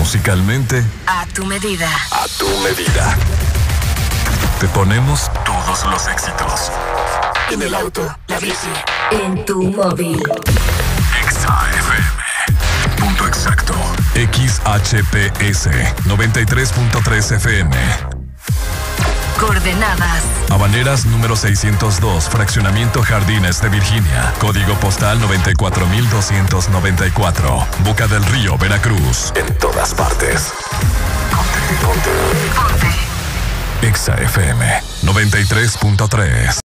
Musicalmente, a tu medida. A tu medida. Te ponemos todos los éxitos. En el auto, la bici, en tu móvil. Exa FM. Punto exacto. XHPS 93.3 FM. Coordenadas: Habaneras número 602, Fraccionamiento Jardines de Virginia. Código postal 94294. Boca del Río, Veracruz. En todas partes. Ponte. Exa FM 93.3.